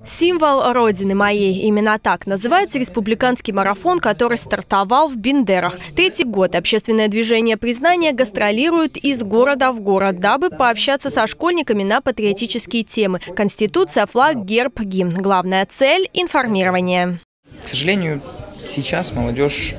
Символ Родины моей. Именно так называется республиканский марафон, который стартовал в Бендерах. Третий год общественное движение признания гастролирует из города в город, дабы пообщаться со школьниками на патриотические темы. Конституция, флаг, герб, гимн. Главная цель – информирование. К сожалению, сейчас молодежь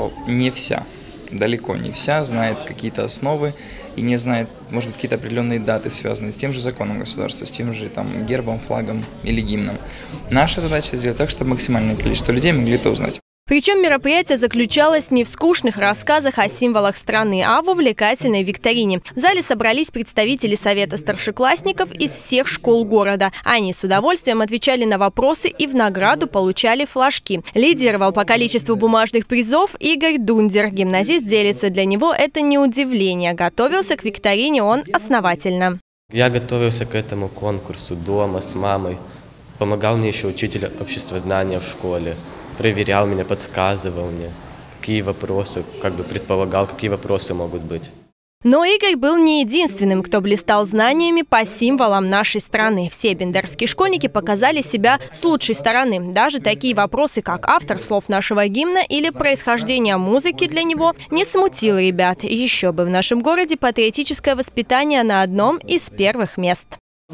не вся, далеко не вся знает какие-то основы и не знает, может быть, какие-то определенные даты, связанные с тем же законом государства, с тем же гербом, флагом или гимном. Наша задача сделать так, чтобы максимальное количество людей могли это узнать. Причем мероприятие заключалось не в скучных рассказах о символах страны, а в увлекательной викторине. В зале собрались представители Совета старшеклассников из всех школ города. Они с удовольствием отвечали на вопросы и в награду получали флажки. Лидировал по количеству бумажных призов Игорь Дундер. Гимназист делится, для него это не удивление. Готовился к викторине он основательно. Я готовился к этому конкурсу дома с мамой. Помогал мне еще учитель обществознания в школе. Проверял меня, подсказывал мне, какие вопросы, предполагал, какие вопросы могут быть. Но Игорь был не единственным, кто блистал знаниями по символам нашей страны. Все бендерские школьники показали себя с лучшей стороны. Даже такие вопросы, как автор слов нашего гимна или происхождение музыки для него, не смутил ребят. Еще бы в нашем городе патриотическое воспитание на одном из первых мест.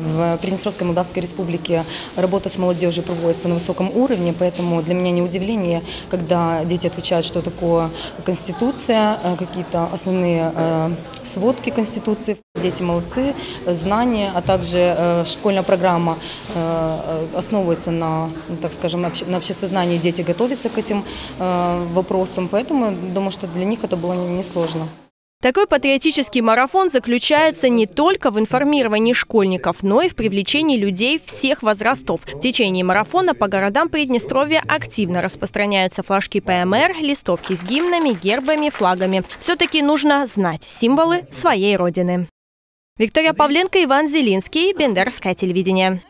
В Приднестровской Молдавской Республике работа с молодежью проводится на высоком уровне, поэтому для меня не удивление, когда дети отвечают, что такое Конституция, какие-то основные сводки Конституции. Дети молодцы, знания, а также школьная программа основывается на, так скажем, на обществознании. Дети готовятся к этим вопросам, поэтому думаю, что для них это было несложно. Такой патриотический марафон заключается не только в информировании школьников, но и в привлечении людей всех возрастов. В течение марафона по городам Приднестровья активно распространяются флажки ПМР, листовки с гимнами, гербами, флагами. Все-таки нужно знать символы своей родины. Виктория Павленко, Иван Зелинский, Бендерское телевидение.